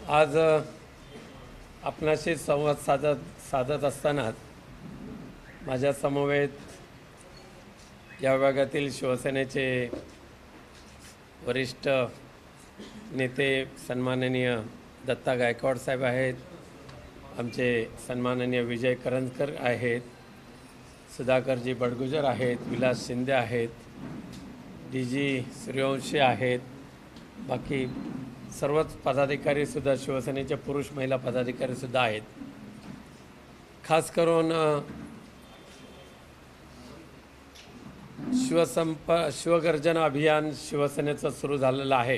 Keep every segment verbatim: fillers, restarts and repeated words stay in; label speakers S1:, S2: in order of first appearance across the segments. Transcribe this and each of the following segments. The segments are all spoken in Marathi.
S1: आज आपणाशी संवाद साधत साधत असताना माझ्या समवेत या विभागातील शिवसेनेचे वरिष्ठ नेते सन्माननीय दत्ता गायकवाड साहेब आहेत, आमचे सन्माननीय विजय करंजकर आहेत, सुधाकरजी बडगुजर आहेत, विलास शिंदे आहेत, डी जी सूर्यवंशी आहेत, बाकी सर्वच पदाधिकारीसुद्धा शिवसेनेचे पुरुष महिला पदाधिकारीसुद्धा आहेत. खास करून शिवसंप शिवगर्जना अभियान शिवसेनेचं सुरू झालेलं आहे.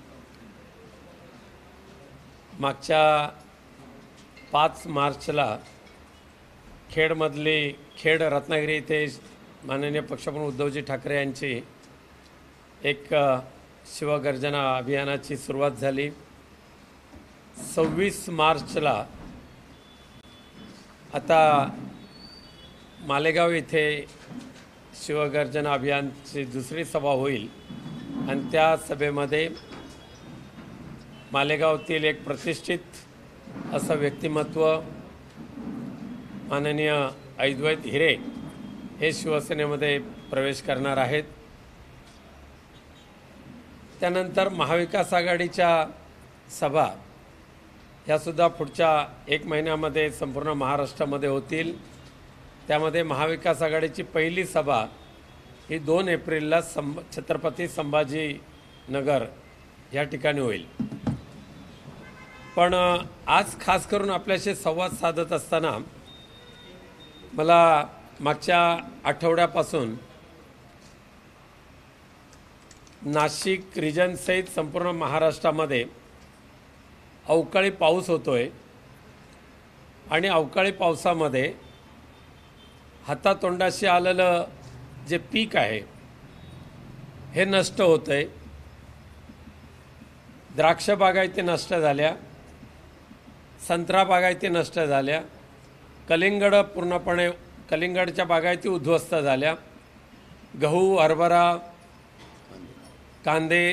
S1: मागच्या पाच मार्चला खेडमधली खेड रत्नागिरी येथे माननीय पक्षप्रमुख उद्धवजी ठाकरे यांची एक शिवगर्जना अभियानाची सुरुवात झाली. सव्वीस मार्चला आता मालेगाव येथे शिवगर्जना अभियानची दुसरी सभा होईल आणि त्या सभेमध्ये मालेगावतील एक प्रतिष्ठित असं व्यक्तिमत्व माननीय अद्वैत हिरे हे शिवसेनेमध्ये प्रवेश करणार आहेत. त्यानंतर महाविकास आघाडीच्या सभा ह्यासुद्धा पुढच्या एक महिन्यामध्ये संपूर्ण महाराष्ट्रामध्ये होतील. त्यामध्ये महाविकास आघाडीची पहिली सभा ही दोन एप्रिलला संभ छत्रपती संभाजीनगर या ठिकाणी होईल. पण आज खास करून आपल्याशी संवाद साधत असताना मला मागच्या आठवड्यापासून नाशिक रिजनसहित संपूर्ण महाराष्ट्रामध्ये अवकाळी पाऊस होतोय आणि अवकाळी पावसामध्ये हातातोंडाशी आलेलं जे पीक आहे हे नष्ट होतंय. द्राक्ष बागायती नष्ट झाल्या, संत्रा बागायती नष्ट झाल्या, कलिंगड पूर्णपणे कलिंगडच्या बागायती उद्ध्वस्त झाल्या, गहू, हरभरा, कांदे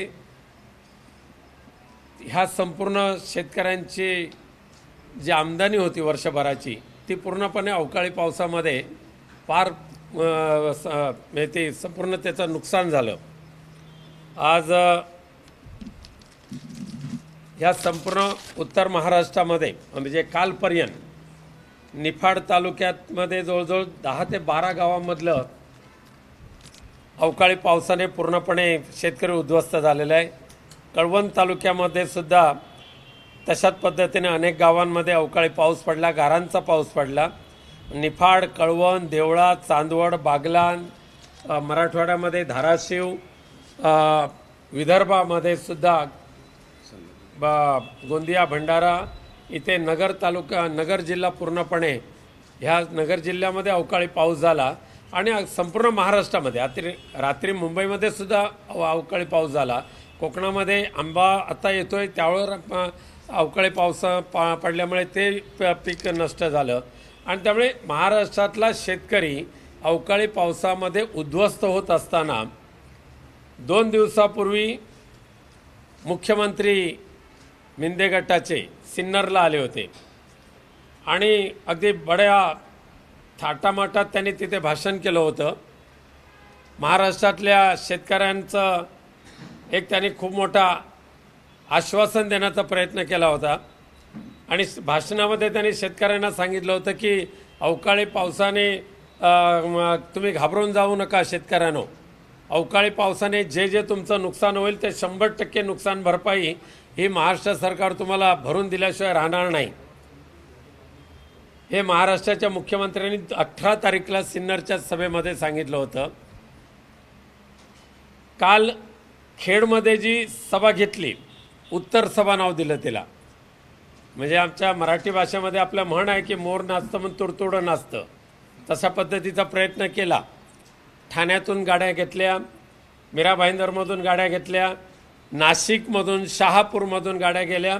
S1: ह्या संपूर्ण शेतकऱ्यांची जी आमदानी होती वर्षभराची ती पूर्णपणे अवकाळी पावसामध्ये पार ते संपूर्ण त्याचं नुकसान झालं. आज ह्या संपूर्ण उत्तर महाराष्ट्रामध्ये म्हणजे कालपर्यंत निफाड तालुक्यामध्ये जवळजवळ दहा ते बारा गावांमधलं अवकाळी पावसाने पूर्णपणे शेतकरी उद्ध्वस्त झालेला आहे. कळवण तालुक्यामध्ये सुद्धा तशाच पद्धतीने अनेक गावांमध्ये अवकाळी पाऊस पडला, गारांचा पाऊस पडला. निफाड, कळवण, देवळा, चांदवड, बागलाण, मराठवाड्यामध्ये धाराशिव, विदर्भामध्ये सुद्धा गोंदिया, भंडारा इथे नगर तालुका नगर जिल्हा पूर्णपणे ह्या नगर जिल्ह्यामध्ये अवकाळी पाऊस झाला आणि संपूर्ण महाराष्ट्रामध्ये रात्री रात्री मुंबईमध्ये सुद्धा अवकाळी पाऊस झाला. कोकणामध्ये आंबा आता येतोय त्यावेळेवर अवकाळी पाऊस पा पडल्यामुळे ते पीक नष्ट झालं आणि त्यामुळे महाराष्ट्रातला शेतकरी अवकाळी पावसामध्ये उद्ध्वस्त होत असताना दोन दिवसापूर्वी मुख्यमंत्री मिंदे गटाचे सिन्नरला आले होते आणि अगदी बड्या थाटामाटात त्यांनी तिथे भाषण केलं होतं. महाराष्ट्रातल्या शेतकऱ्यांचं एक त्यांनी खूप मोठा आश्वासन देण्याचा प्रयत्न केला होता आणि भाषणामध्ये त्यांनी शेतकऱ्यांना सांगितलं होतं की अवकाळी पावसाने तुम्ही घाबरून जाऊ नका शेतकऱ्यांनो, अवकाळी पावसाने जे जे तुमचं नुकसान होईल ते शंभर टक्के नुकसान भरपाई ही महाराष्ट्र सरकार तुम्हाला भरून दिल्याशिवाय राहणार नाही. हे महाराष्ट्राच्या मुख्यमंत्र्यांनी अठरा तारीखला सिन्नरच्या सभेमध्ये सांगितलं होतं. काल खेडमध्ये जी सभा घेतली, उत्तर सभा नाव दिलं तिला, म्हणजे आमच्या मराठी भाषेमध्ये आपलं म्हण आहे की मोर नाचतं म्हणून तुडतुडं नाचतं, तशा पद्धतीचा प्रयत्न केला. ठाण्यातून गाड्या घेतल्या, मीरा भाईंदरमधून गाड्या घेतल्या, नाशिकमधून शहापूरमधून गाड्या गेल्या,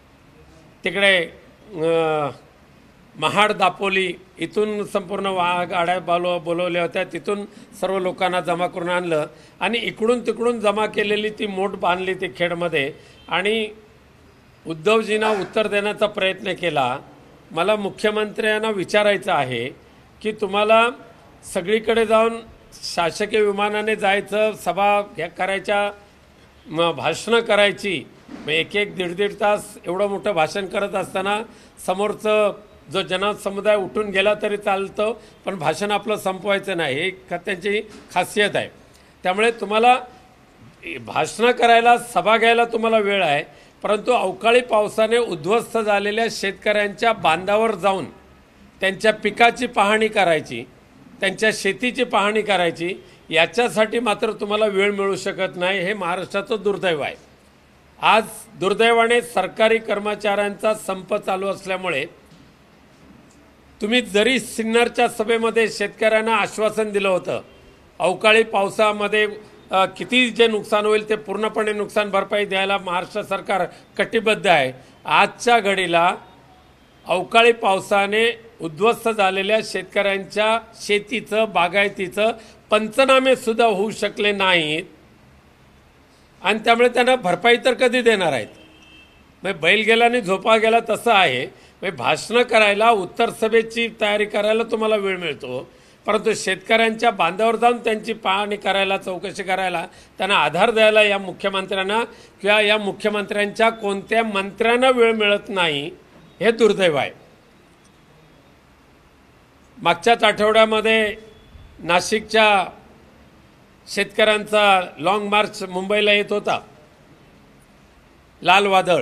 S1: तिकडे महाड, दापोली इथून संपूर्ण वा गाड्या बोलव बोलवल्या होत्या, तिथून सर्व लोकांना जमा करून आणलं आणि इकडून तिकडून जमा केलेली ती मोठ बांधली ती खेडमध्ये आणि उद्धवजींना उत्तर देण्याचा प्रयत्न केला। मला मुख्यमंत्र्यांना विचारायचं आहे की तुम्हाला सगळीकडे जाऊन शासकीय विमानाने जायचं, सभा घ्या करायच्या, भाषणं करायची, मग एक एक दीड दीड तास एवढं मोठं भाषण करत असताना समोरचं जो जनसमुदाय उठून गेला तरी चालतं, पण भाषण आपलं संपवायचं नाही, हे त्यांची खासियत आहे। त्यामुळे तुम्हाला भाषणं करायला, सभा घ्यायला तुम्हाला वेळ आहे, परंतु अवकाळी पावसाने उद्ध्वस्त झालेल्या शेतकऱ्यांच्या बांधावर जाऊन त्यांच्या पिकाची पाहणी करायची, त्यांच्या शेतीची पाहणी करायची, याच्यासाठी मात्र तुम्हाला वेळ मिळू शकत नाही। हे महाराष्ट्राचं दुर्दैव आहे। आज दुर्दैवाने सरकारी कर्मचाऱ्यांचा संप चालू असल्यामुळे तुम्ही जरी सिन्नरच्या सभेमध्ये शेतकऱ्यांना आश्वासन दिलं होतं अवकाळी पावसामध्ये किती जे नुकसान होईल ते पूर्णपणे नुकसान भरपाई द्यायला महाराष्ट्र सरकार कटिबद्ध आहे, आजच्या घडीला अवकाळी पावसाने उद्ध्वस्त झालेल्या शेतकऱ्यांच्या शेतीचं, बागायतीचं पंचनामे सुद्धा होऊ शकले नाहीत आणि त्यामुळे त्यांना भरपाई तर कधी देणार आहेत? मग बैल गेला आणि झोपा गेला तसं आहे। मग भाषणं करायला, उत्तर सभेची तयारी करायला तुम्हाला वेळ मिळतो, परंतु शेतकऱ्यांच्या बांधावर जाऊन त्यांची पाहणी करायला, चौकशी करायला, त्यांना आधार द्यायला या मुख्यमंत्र्यांना किंवा या मुख्यमंत्र्यांच्या कोणत्या मंत्र्यांना वेळ मिळत नाही, हे दुर्दैव आहे। मागच्याच आठवड्यामध्ये नाशिकच्या शेतकऱ्यांचा लॉंग मार्च मुंबईला येत होता, लाल वादळ,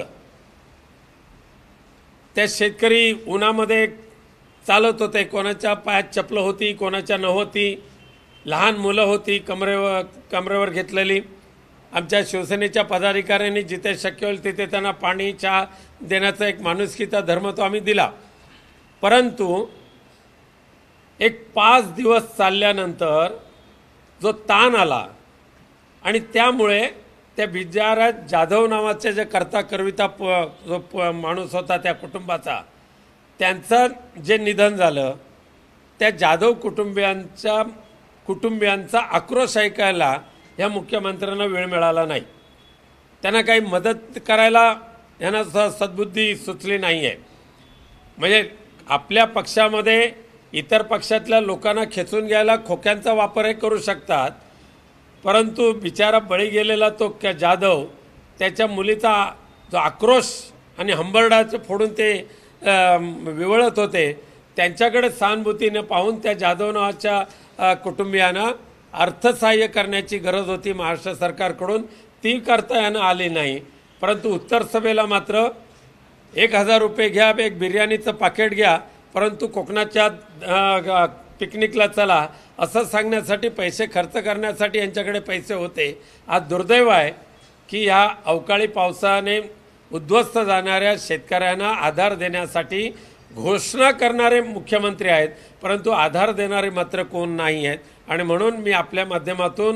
S1: त्या शेतकरी उन्हामध्ये चालत होते, कोणाच्या पायात चपलं होती, कोणाच्या नव्हती, लहान मुलं होती कमरेवर कमरेवर घेतलेली। आमच्या शिवसेनेच्या पदाधिकाऱ्यांनी जिथे शक्य होईल तिथे त्यांना पाणी, चहा देण्याचा एक माणुसकीचा धर्म तो आम्ही दिला, परंतु एक पाच दिवस चालल्यानंतर जो ताण आला आणि त्यामुळे त्या बिचारा जाधव नावाचे जे करता करविता प जो प माणूस होता त्या कुटुंबाचा, त्यांचं जे निधन झालं, त्या जाधव कुटुंबियांच्या कुटुंबियांचा आक्रोश ऐकायला ह्या मुख्यमंत्र्यांना वेळ मिळाला नाही। त्यांना काही मदत करायला यांना सद्बुद्धी सुचली नाही आहे। म्हणजे आपल्या पक्षामध्ये इतर पक्षातल्या लोकांना खेचून घ्यायला खोक्यांचा वापरही करू शकतात, परंतु बिचारा बळी गेलेला तो क्या जाधव, त्याच्या मुलीचा जो आक्रोश आणि हंबरडाचे फोडून ते विवळत होते, त्यांच्याकडे सहानुभूतीने पाहून त्या जाधव नावाच्या कुटुंबियांना अर्थसहाय्य करण्याची गरज होती महाराष्ट्र सरकारकडून, ती करता यांना आली नाही। परंतु उत्तर सभेला मात्र एक हजार रुपये घ्या, एक बिर्याणीचं पाकिट घ्या, परंतु कोकणाच्या पिकनिकला चला असं सांगण्यासाठी, पैसे खर्च करण्यासाठी यांच्याकडे पैसे होते। आज दुर्दैव आहे की ह्या अवकाळी पावसाने उद्ध्वस्त जाणाऱ्या शेतकऱ्यांना आधार देण्यासाठी घोषणा करणारे मुख्यमंत्री आहेत, परंतु आधार देणारे मात्र कोण नाही आहेत। आणि म्हणून मी आपल्या माध्यमातून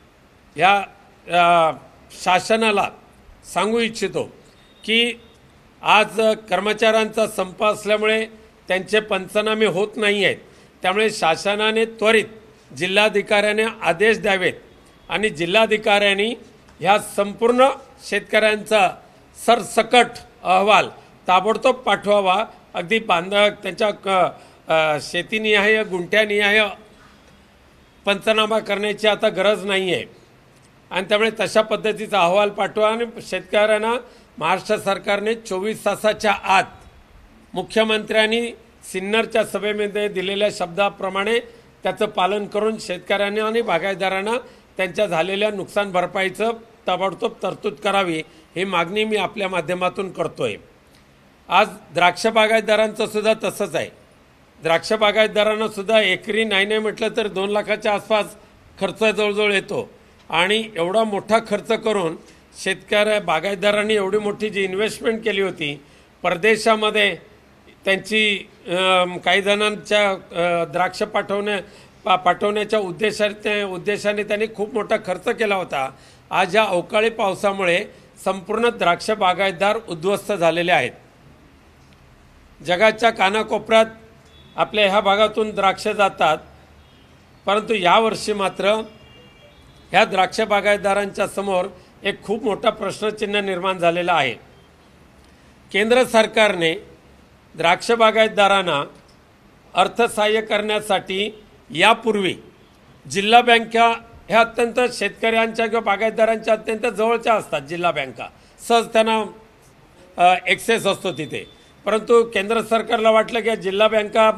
S1: या शासनाला सांगू इच्छितो की आज कर्मचाऱ्यांचा संप असल्यामुळे त्यांचे पंचनामे होत नाही आहेत, त्यामुळे शासनाने त्वरित जिल्हाधिकाऱ्याने आदेश द्यावेत आणि जिल्हाधिकाऱ्यांनी ह्या संपूर्ण शेतकऱ्यांचा सरसकट अहवाल ताबडतोब पाठवावा। अगदी बांधा त्यांच्या शेतीनिहाय, गुंठ्यानिहाय पंचनामा करण्याची आता गरज नाही आहे आणि त्यामुळे तशा पद्धतीचा अहवाल पाठवा आणि शेतकऱ्यांना महाराष्ट्र सरकारने चोवीस तासाच्या आत मुख्यमंत्र्यांनी सिन्नरच्या सभेमध्ये दिलेल्या शब्दाप्रमाणे त्याचं पालन करून शेतकऱ्यांना आणि बागायतदारांना त्यांच्या झालेल्या नुकसान भरपाईचं ताबडतोब तरतूद करावी, ही मागणी मी आपल्या माध्यमातून करतोय। आज द्राक्ष बागायतदारांचं सुद्धा तसंच आहे। द्राक्ष बागायतदारांना सुद्धा एकरी नाही नाही म्हटलं तर दोन लाखाच्या आसपास खर्च जवळजवळ येतो आणि एवढा मोठा खर्च करून शेतकऱ्या बागायतदारांनी एवढी मोठी जी इन्व्हेस्टमेंट केली होती, परदेशामध्ये त्यांची काही जणांच्या द्राक्ष पाठवण्या पा पाठवण्याच्या उद्देशाने उद्देशाने त्यांनी खूप मोठा खर्च केला होता। आज या अवकाळी पावसामुळे संपूर्ण द्राक्ष बागायतदार उद्ध्वस्त झालेले आहेत। जगाच्या कानाकोपऱ्यात आपल्या ह्या भागातून द्राक्ष जातात, परंतु यावर्षी मात्र ह्या द्राक्ष बागायतदारांच्या समोर एक खूप मोठा प्रश्नचिन्ह निर्माण झालेला आहे। केंद्र सरकारने द्राक्ष बागायतदारांना अर्थसहाय्य करण्यासाठी यापूर्वी जिल्हा बँका ह्या अत्यंत शेतकऱ्यांच्या किंवा बागायतदारांच्या अत्यंत जवळच्या असतात. जिल्हा बँका सहज त्यांना ॲक्सेस असतो तिथे. परंतु केंद्र सरकारला वाटलं की जिल्हा बँका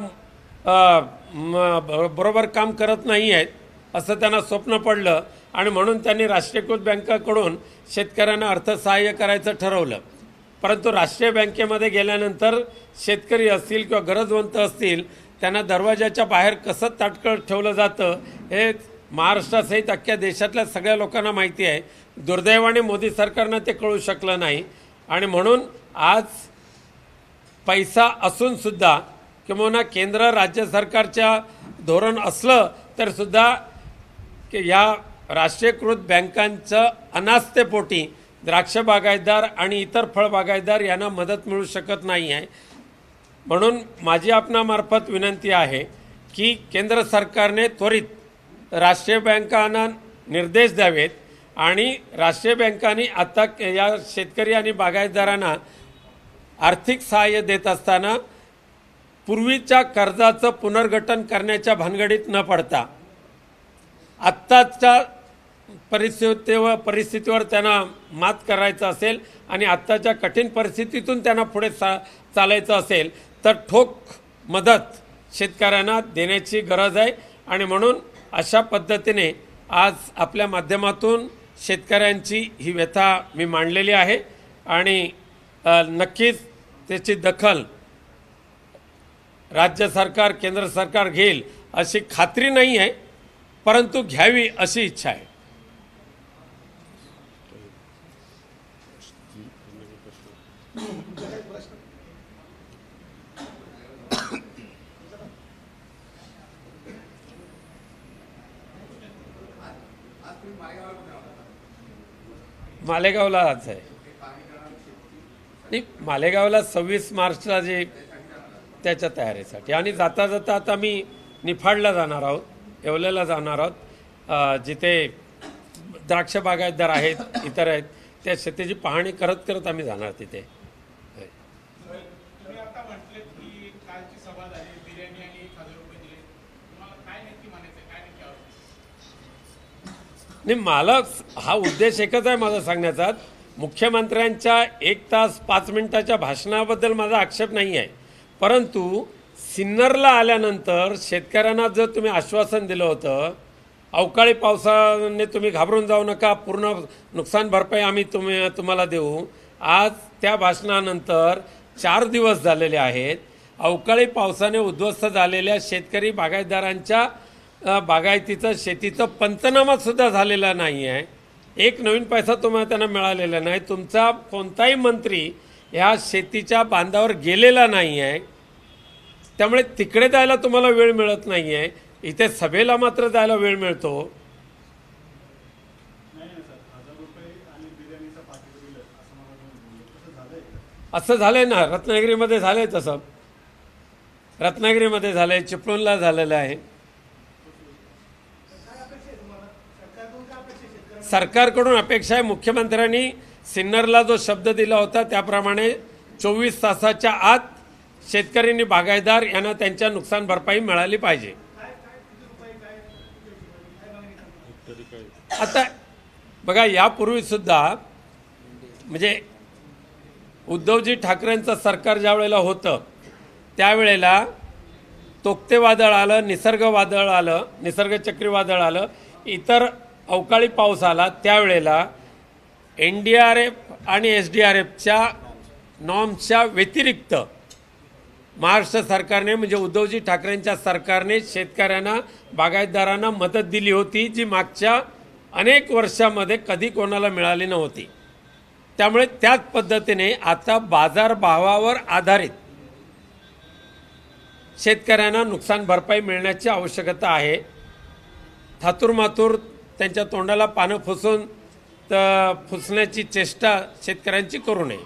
S1: बरोबर काम करत नाही आहेत असं त्यांना स्वप्न पडलं आणि म्हणून त्यांनी राष्ट्रीयकृत बँकाकडून शेतकऱ्यांना अर्थसहाय्य करायचं ठरवलं. परंतु राष्ट्रीय बँकेमध्ये गेल्यानंतर शेतकरी असतील किंवा गरजवंत असतील त्यांना दरवाजाच्या बाहेर कसं ताटकळत ठेवलं जातं हे महाराष्ट्रासहित अख्ख्या देशातल्या सगळ्या लोकांना माहिती आहे. दुर्दैवाने मोदी सरकारनं ते कळू शकलं नाही आणि म्हणून आज पैसा असूनसुद्धा किंवा केंद्र राज्य सरकारच्या धोरण असलं तर सुद्धा की या राष्ट्रीयकृत बँकांचं अनास्थेपोटी द्राक्ष बागायतदार आणि इतर फळ बागायतदार यांना मदत मिळू शकत नाही आहे. म्हणून माझी आपणामार्फत विनंती आहे की केंद्र सरकारने त्वरित राष्ट्रीय बँकांना निर्देश द्यावेत आणि राष्ट्रीय बँकांनी आता या शेतकरी आणि बागायतदारांना आर्थिक सहाय्य देत असताना पूर्वीच्या कर्जाचं पुनर्गठन करण्याच्या भानगडीत न पडता आत्ताच्या परिस्थितीवर परिस्थितीवर त्यांना मात करायचं असेल आणि आत्ताच्या कठीण परिस्थितीतून त्यांना पुढे चा चालायचं असेल तर ठोक मदत शेतकऱ्यांना देण्याची गरज आहे. आणि म्हणून अशा पद्धतीने आज आपल्या माध्यमातून शेतकऱ्यांची ही व्यथा मी मांडलेली आहे आणि नक्कीच त्याची दखल राज्य सरकार केंद्र सरकार घेईल अशी खात्री नाही आहे, परंतु घ्यावी अशी इच्छा आहे. मालेगावला आज आहे नाही, मालेगावला सव्वीस मार्चला जे त्याच्या तयारीसाठी आणि जाता जाता आता मी निफाडला जाणार आहोत, येवल्याला जाणार आहोत, जिथे द्राक्ष बागायतदार आहेत इतर आहेत त्या शेतीची पाहणी करत करत आम्ही जाणार तिथे. नाही, मला हा उद्देश एकच आहे माझा सांगण्याचा. मुख्यमंत्र्यांच्या एक तास पाच मिनिटाच्या भाषणाबद्दल माझा आक्षेप नाही आहे, परंतु सिन्नरला आल्यानंतर शेतकऱ्यांना जर तुम्ही आश्वासन दिलं होतं अवकाळी पावसाने तुम्ही घाबरून जाऊ नका, पूर्ण नुकसान भरपाई आम्ही तुम्ही तुम्हाला देऊ, आज त्या भाषणानंतर चार दिवस झालेले आहेत. अवकाळी पावसाने उद्ध्वस्त झालेल्या शेतकरी बागायतदारांच्या बागायतीचं शेतीचं पंचनामासुद्धा झालेला नाही आहे. एक नवीन पैसा तुम्हाला त्यांना मिळालेला नाही. तुमचा कोणताही मंत्री ह्या शेतीच्या बांधावर गेलेला नाही आहे, त्यामुळे तिकडे जायला तुम्हाला वेळ मिळत नाही आहे. इथे सभेला मात्र जायला वेळ मिळतो. असं झालंय ना, रत्नागिरीमध्ये झालंय, तसं रत्नागिरीमध्ये झालंय, चिपळूणला झालेलं आहे. सरकारकडून अपेक्षा आहे मुख्यमंत्र्यांनी सिन्नरला जो शब्द दिला होता त्याप्रमाणे चोवीस तासाच्या आत शेतकऱ्यांनी बागायतदार यांना त्यांच्या नुकसान भरपाई मिळाली पाहिजे. आता बघा, यापूर्वी सुद्धा म्हणजे उद्धवजी ठाकरेंचं सरकार ज्या वेळेला होतं त्यावेळेला तोक्ते वादळ आलं, निसर्ग वादळ आलं, निसर्ग चक्रीवादळ आलं, इतर अवकाळी पाऊस आला, त्यावेळेला एन डी आर एफ आणि एस डी आर एफच्या नॉर्म्सच्या व्यतिरिक्त महाराष्ट्र सरकारने म्हणजे उद्धवजी ठाकरेंच्या सरकारने शेतकऱ्यांना बागायतदारांना मदत दिली होती, जी मागच्या अनेक वर्षामध्ये कधी कोणाला मिळाली नव्हती. त्यामुळे त्याच पद्धतीने आता बाजारभावावर आधारित शेतकऱ्यांना नुकसान भरपाई मिळण्याची आवश्यकता आहे. थातूरमातूर त्यांच्या तोंडाला पानं फुसून तर फुसण्याची चेष्टा शेतकऱ्यांची करू नये.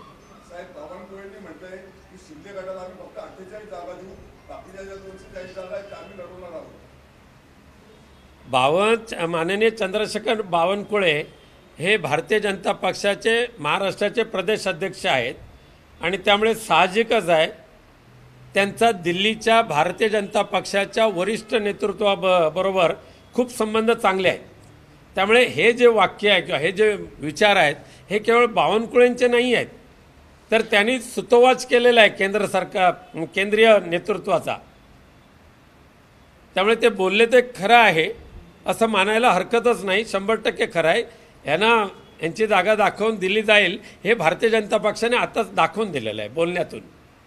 S1: बावन माननीय चंद्रशेखर बावनकुळे हे भारतीय जनता पक्षाचे महाराष्ट्राचे प्रदेश अध्यक्ष आहेत आणि त्यामुळे साहजिकच आहे त्यांचा दिल्लीच्या भारतीय जनता पक्षाच्या वरिष्ठ नेतृत्वाबरोबर खूप संबंध चांगले आहेत. त्यामुळे हे जे वाक्य आहे किंवा हे जे विचार आहेत हे केवळ बावनकुळेंचे नाही आहेत, तर त्यांनी सुतोवाच केलेला आहे केंद्र सरकार केंद्रीय नेतृत्वाचा. त्यामुळे ते बोलले ते खरं आहे असं मानायला हरकतच नाही, शंभर टक्के खरं आहे. यांना यांची जागा दाखवून दिली जाईल हे भारतीय जनता पक्षाने आताच दाखवून दिलेलं आहे बोलण्यातून.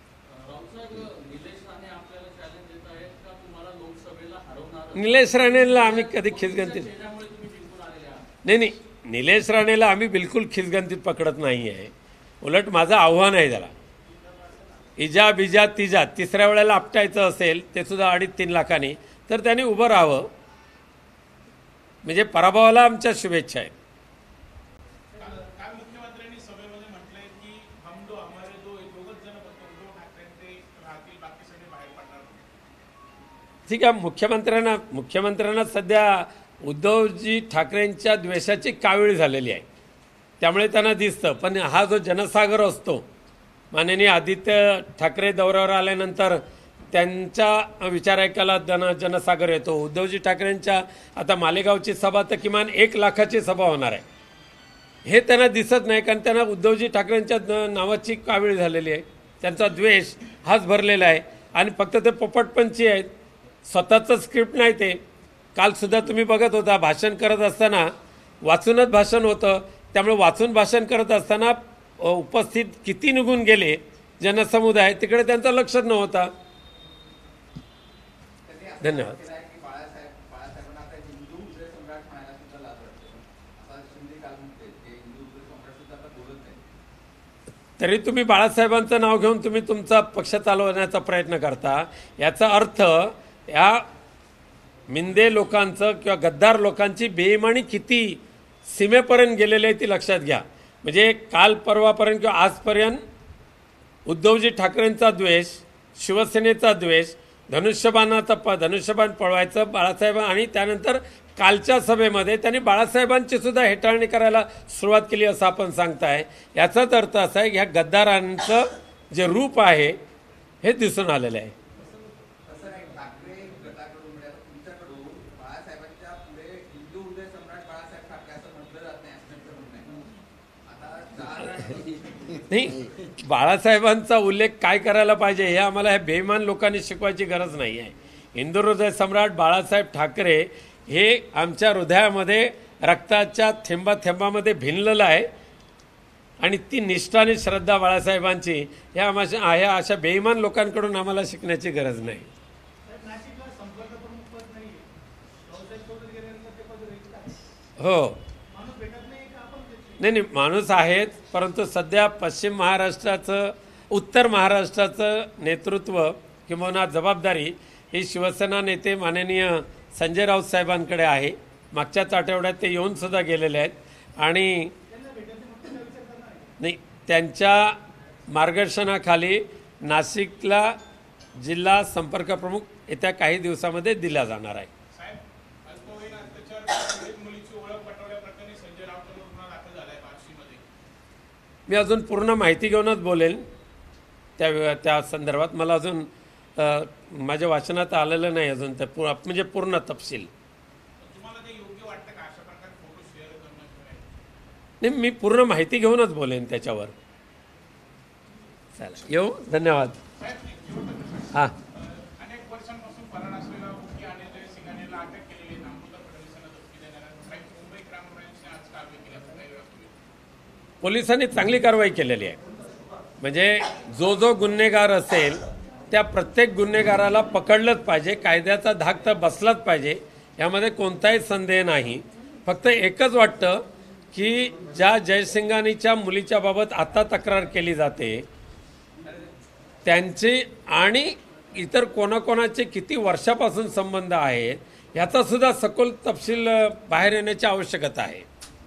S1: निलेश राणेला आम्ही कधी खिसगंतीत नाही नाही निलेश राणेला आम्ही बिलकुल खिसगंतीत पकडत नाही आहे. उलट माझं आव्हान आहे त्याला, इजा बिजा तिजा तिसऱ्या वेळेला आपटायचं असेल ते सुद्धा अडीच तीन लाखांनी तर त्यांनी उभं राहावं. म्हणजे पराभवाला आमच्या शुभेच्छा आहेत. ठीक आहे, मुख्यमंत्र्यांना मुख्यमंत्र्यांना सध्या उद्धवजी ठाकरेंच्या द्वेषाची कावीळ झालेली आहे, त्यामुळे त्यांना दिसतं. पण हा जो जनसागर असतो, माननीय आदित्य ठाकरे दौऱ्यावर आल्यानंतर त्यांचा विचार ऐकायला जन जनसागर येतो. उद्धवजी ठाकरेंच्या आता मालेगावची सभा तर किमान एक लाखाची सभा होणार आहे, हे त्यांना दिसत नाही, कारण त्यांना उद्धवजी ठाकरेंच्या नावाची कावीळ झालेली आहे. त्यांचा द्वेष हाच भरलेला आहे आणि फक्त ते पोपटपंची आहेत, स्वतःचं स्क्रिप्ट नाही. ते कालसुद्धा तुम्ही बघत होता भाषण करत असताना वाचूनच भाषण होतं, त्यामुळे वाचून भाषण करत असताना उपस्थित किती निघून गेले जनसमुदाय तिकडे त्यांचं लक्षच नव्हता. धन्यवाद. तरी तुम्ही बाळासाहेबांचं नाव घेऊन तुम्ही तुमचा पक्ष चालवण्याचा प्रयत्न करता, याचा अर्थ या मिंदे लोकांचं किंवा गद्दार लोकांची बेईमानी किती सीमेपर्यंत गेलेली आहे ती लक्षात घ्या. म्हणजे काल परवापर्यंत किंवा आजपर्यंत उद्धवजी ठाकरेंचा द्वेष, शिवसेनेचा द्वेष, धनुष्यबाणाचा प धनुष्यबाण पळवायचं बाळासाहेब, आणि त्यानंतर कालच्या सभेमध्ये त्यांनी बाळासाहेबांची सुद्धा हेटाळणी करायला सुरुवात केली असं आपण सांगताय. याचाच अर्थ असा आहे की ह्या गद्दारांचं जे रूप आहे हे दिसून आलेलं आहे. नाही, बाळासाहेबांचा उल्लेख काय करायला पाहिजे हे आम्हाला ह्या बेईमान लोकांनी शिकवायची गरज नाही आहे. हिंदू हृदय सम्राट बाळासाहेब ठाकरे हे आमच्या हृदयामध्ये रक्ताच्या थेंबा थेंबामध्ये भिनलेलं आहे आणि ती निष्ठा आणि श्रद्धा बाळासाहेबांची ह्या आम्हाला ह्या अशा बेईमान लोकांकडून आम्हाला शिकण्याची गरज नाही. हो, नाही नाही माणूस आहेत, परंतु सध्या पश्चिम महाराष्ट्राचं उत्तर महाराष्ट्राचं नेतृत्व किंवा जबाबदारी ही शिवसेना नेते माननीय संजय राऊत साहेबांकडे आहे. मागच्याच आठवड्यात ते येऊन सुद्धा गेलेले आहेत आणि नाही त्यांच्या मार्गदर्शनाखाली नाशिकला जिल्हा संपर्क प्रमुख येत्या काही दिवसामध्ये दिला जाणार आहे. मी अजून पूर्ण माहिती घेऊनच बोलेन त्या त्या संदर्भात. मला अजून माझ्या वाचनात आलेलं नाही अजून ते म्हणजे पूर्ण तपशील. नाही, मी पूर्ण माहिती घेऊनच बोलेन त्याच्यावर. चला येऊ, धन्यवाद. हां, पोलिसांनी चांगली कारवाई केलेली आहे. म्हणजे जो जो गुन्हेगार असेल त्या प्रत्येक गुन्हेगाराला पकडलंच पाहिजे, कायद्याचा धाक तर बसलाच पाहिजे, यामध्ये कोणताही संदेह नाही. फक्त एकच वाटतं की ज्या जयसिंघानीच्या मुलीच्या बाबत आता तक्रार केली जाते त्यांचे आणि इतर कोणाकोणाचे किती वर्षापासून संबंध आहेत याचा सुद्धा सखोल तपशील बाहेर येण्याची आवश्यकता आहे.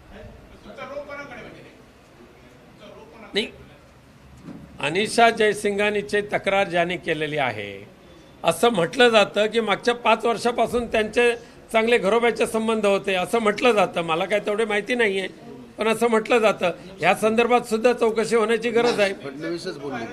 S1: नाही, अनिशा जयसिंघानीची तक्रार ज्यांनी केलेली आहे असं म्हटलं जातं की मागच्या पाच वर्षापासून त्यांचे चांगले घरोब्याचे संबंध होते असं म्हटलं जातं. मला काय तेवढे माहिती नाही आहे, पण असं म्हटलं जातं. या संदर्भात सुद्धा चौकशी होण्याची गरज आहे.
S2: फडणवीसच बोलले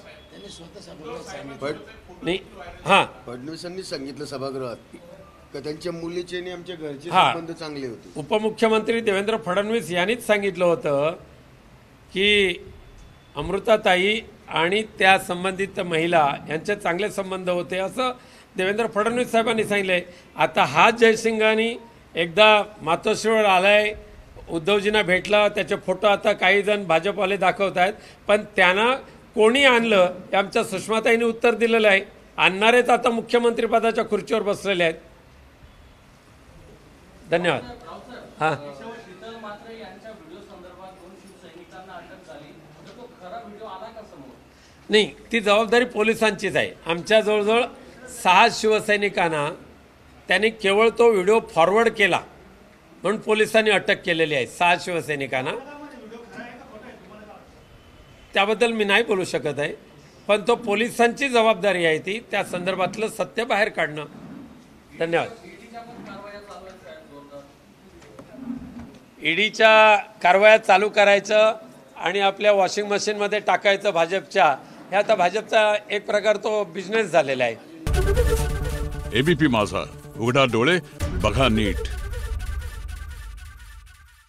S2: फड
S1: नाही हां
S2: फडणवीसांनी सांगितलं सभागृहात का त्यांच्या मुलीचे आणि आमच्या घरचे
S1: हा.
S2: संबंध चांगले होते.
S1: उपमुख्यमंत्री देवेंद्र फडणवीस यांनीच सांगितलं होतं की अमृताताई आणि त्या संबंधित महिला यांचे चांगले संबंध होते असं देवेंद्र फडणवीस साहेबांनी सांगितले. आता हा जयसिंगानी एकदा मातोश्रीवर आलाय, उद्धवजींना भेटला, त्याचे फोटो आता काही जण भाजपवाले दाखवत आहेत, पण त्यांना कोणी आणलं हे आमच्या सुषमाताईंनी उत्तर दिलेलं आहे. आणणारेच आता मुख्यमंत्री पदाच्या खुर्चीवर बसलेले आहेत. धन्यवाद. हां नाही, ती जबाबदारी पोलिसांचीच आहे. आमच्या जवळजवळ सहा शिवसैनिकांना त्यांनी केवळ तो व्हिडिओ फॉरवर्ड केला म्हणून पोलिसांनी अटक केलेली आहे. सहा शिवसैनिकांना त्याबद्दल मी नाही बोलू शकत आहे, पण तो पोलिसांची जबाबदारी आहे ती त्या संदर्भातलं सत्य बाहेर काढणं. धन्यवाद. ईडीच्या कारवाया चालू करायचं आणि आपल्या वॉशिंग मशीनमध्ये टाकायचं भाजपच्या, हे आता भाजपचा एक प्रकार तो बिझनेस झालेला आहे.
S3: एबीपी माझा, उघडा डोळे बघा नीट.